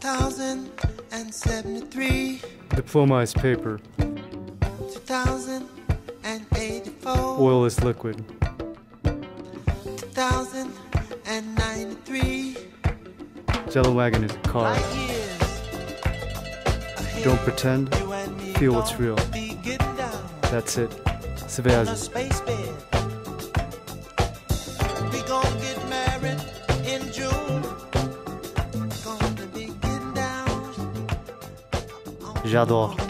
2073. Diploma is paper. 2084. Oil is liquid. 2093. Jello wagon is a car. Light years ahead. Don't pretend, You and me feel what's gonna real. be getting down That's it. on a Связи. space bed. We gonna get married in June. Gonna be getting down. J'adore.